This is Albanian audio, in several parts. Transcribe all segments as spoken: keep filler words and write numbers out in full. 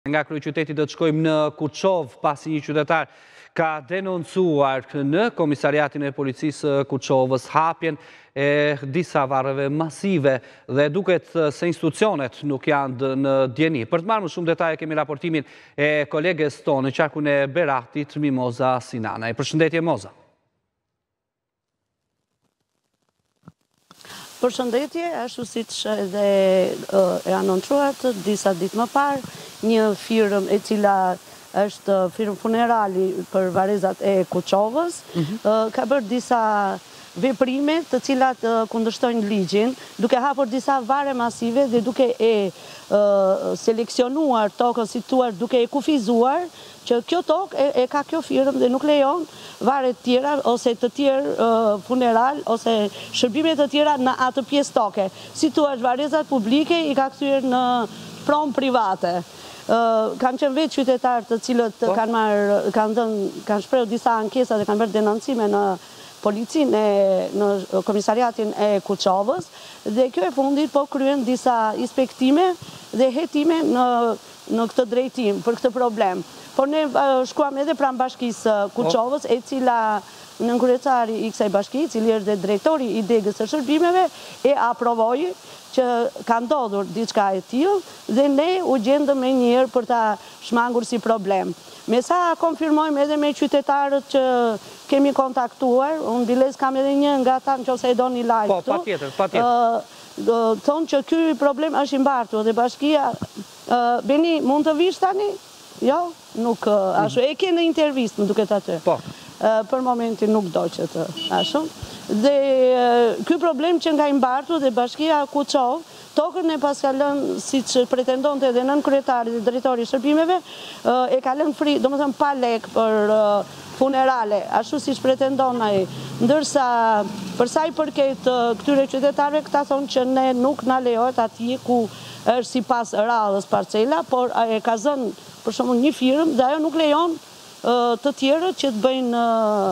Nga kryeqyteti do të shkojmë në Kuçov, pasi një qytetar ka denoncuar në komisariatin e policisë Kuçovës hapjen e disa varreve masive dhe duket se institucionet nuk janë në djeni. Për të marrë më shumë detaje kemi raportimin e koleges tonë në qarkun e Beratit, Mimoza Sinanaj. Përshëndetje Moza. Përshëndetje, ashtu siç edhe e anoncruar disa ditë më parë, një firmë e cila është firmë funerali për varrezat e Kuçovës, ka bërë disa veprime të cilat kundërshtojnë ligjin, duke hapur disa varre masive dhe duke e seleksionuar tokën, situar, duke e kufizuar që kjo tokë e ka kjo firmë dhe nuk lejon varre të tjera ose të tjerë funeral ose shërbime të tjera në atë pjesë toke. Situar varrezat publike i ka kthyer në pronë private. Kanë qenë vetë qytetarë të cilët kanë marrë, kanë dhënë, kanë shprehur disa ankesa dhe kanë bërë denoncime në policinë, në komisariatin e Kuçovës, dhe kjo e fundit po kryen disa inspektime dhe hetime në në këtë drejtim për këtë problem. Por ne shkuam edhe pranë bashkisë Kuçovës, e cila në kryetari i kësaj bashkie, i cili është dhe drejtori i degës së shërbimeve, e aprovoi që ka ndodhur diçka e tillë dhe ne u gjendëm me njëherë për ta shmangur si problem. Me sa konfirmojmë edhe me qytetarët që kemi kontaktuar, unë biles kam edhe një nga ata nëse e doni live këtu. Po, patjetër, patjetër. Thonë që ky problem është i mbartur dhe bashkia Beni, mund të vish tani? Jo, nuk ashtu. E ke në intervistë, më duket aty. Po. Për momentin nuk do që të ashtu. Dhe ky problem që nga i mbartur dhe bashkia Kuçov, tokën e pas ka lënë, siç pretendonte edhe nën kryetari dhe drejtori i shërbimeve, e ka lënë free, domethënë pa lek për funerale, ashtu siç pretendon ai. Ndërsa për sa i përket këtyre qytetarëve, këta thonë që ne nuk na lejohet atje ku është sipas radhës parcela, por e ka zënë për shembull një firmë dhe ajo nuk lejon të tjerët që të bëjnë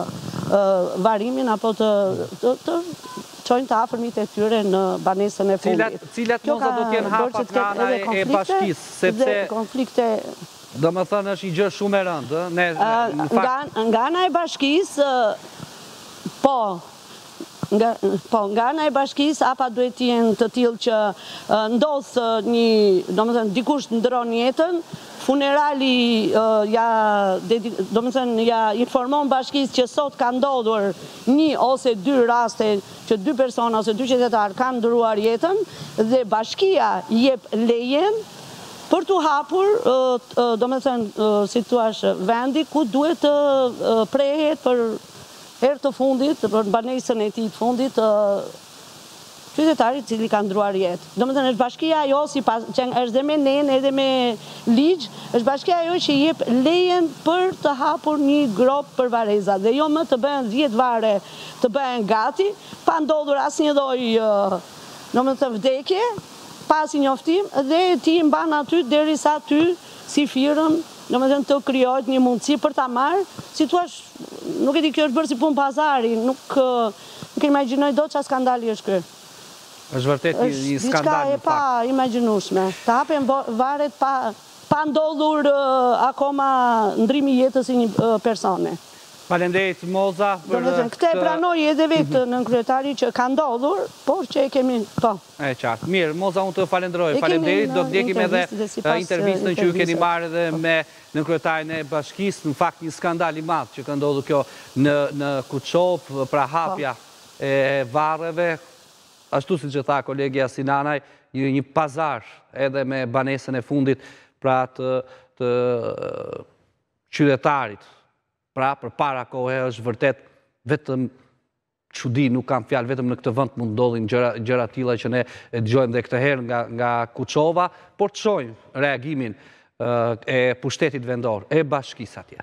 varimin apo të të çojnë të afërmit e tyre në banesën e fundit. Cilat moza do të jenë hapat nga ana e bashkisë, sepse konflikte. Domethënë është një gjë shumë e rëndë, ne në fakt nga ana e bashkisë, po, nga po nga ana e bashkisë apa duhet të jenë të tillë që ndodh një, domethënë dikush ndron jetën, funerali ja domethënë ja informon bashkisë që sot ka ndodhur një ose dy raste që dy persona ose dy qytetarë kanë ndruar jetën dhe bashkia jep lejen për të hapur, domethënë si thua, vendi ku duhet të prehet për herë të fundit, për banesën e tij të fundit, qytetarit cili ka ndruar jetë. Domethënë është bashkia ajo, sipas që është dhe me nen edhe me ligj, është bashkia ajo që jep lejen për të hapur një grop për varreza dhe jo më të bëhen dhjetë varre të bëhen gati, pa ndodhur asnjë lloj domethënë vdekje, pas njoftim dhe ti mban aty derisa ty si firmë domethënë të krijohet një mundësi për ta marrë, si thua, nuk e di, kjo është bërë si punë pazari, nuk nuk imagjinoj dot çfarë skandali është ky. Është vërtet një skandal. Diçka e pa imagjinueshme. Të hapen varet pa pa ndodhur akoma ndrimi i jetës së një personi. Faleminderit Moza për domethënë këtë pranoi edhe vetë nën kryetari që ka ndodhur, por që e kemi, po. E qartë. Mirë, Moza, unë të falenderoj. Faleminderit, do të ndjekim edhe intervistën që ju keni marrë edhe me nën kryetarin e bashkisë, në fakt një skandal i madh që ka ndodhur kjo në në Kuçov, pra hapja e varreve, ashtu siç e tha kolegja Sinanaj, një pazar edhe me banesën e fundit pra të të qytetarit. Pra, për para kohë është vërtet vetëm çudi, nuk kam fjalë, vetëm në këtë vend mund ndodhin gjëra të tilla që ne dëgjojmë dhe këtë herë nga nga Kuçova, por të shohim reagimin e pushtetit vendor, e bashkisë atje.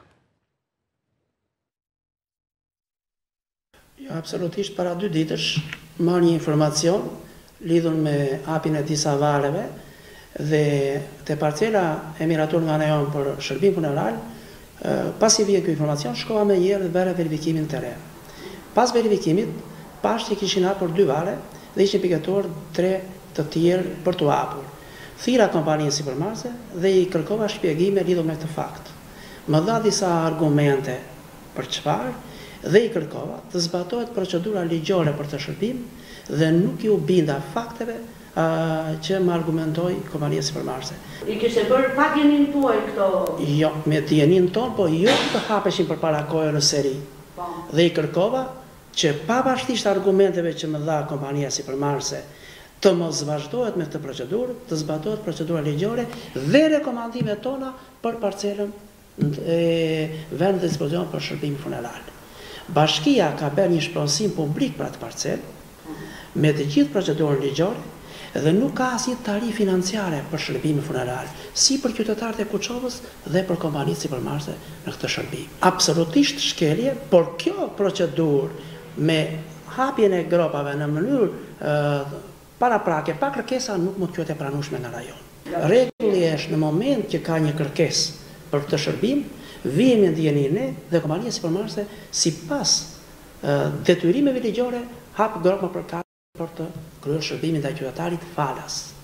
Jo, absolutisht para dy ditësh marr një informacion lidhur me hapjen e disa varreve dhe te parcela e miratur nga ne jon për shërbim funeral. Pasi vjen ky informacion, shkova me njëherë dhe bëra verifikimin të re. Pas verifikimit, pash që kishin hapur dy varre dhe ishin pikëtuar tre të tjerë për të hapur. thira kompaninë sipërmarrëse dhe i kërkova shpjegime lidhur me këtë fakt. Më dha disa argumente për çfarë dhe i kërkova të zbatohet procedura ligjore për të shërbim dhe nuk ju binda fakteve që më argumentoj kompania sipërmarrëse. I kishte bërë pa djenin tuaj këto? Jo, me djenin ton, po jo të hapeshin përpara kohë në seri. Dhe i kërkova që pavarësisht argumenteve që më dha kompania sipërmarrëse, të mos vazhdohet me këtë procedurë, të zbatohet procedura ligjore dhe rekomandimet tona për parcelën vend dhe dispozicion për shërbim funeral. Bashkia ka bërë një shpronësim publik për atë parcelë me të gjithë procedurën ligjore dhe nuk ka asnjë tarifë financiare për shërbimin funeral, si për qytetarët e Kuçovës dhe për kompanitë sipërmarrëse në këtë shërbim. Absolutisht shkelje, por kjo procedurë me hapjen e gropave në mënyrë paraprake, pa kërkesa, nuk mund të quhet e pranueshme në rajon. Rregulli është në moment që ka një kërkesë për këtë shërbim, vijemi ndjeni ne dhe kompania sipërmarrëse sipas detyrimeve ligjore hap gropa për ka për të kryer shërbimin ndaj qytetarit falas.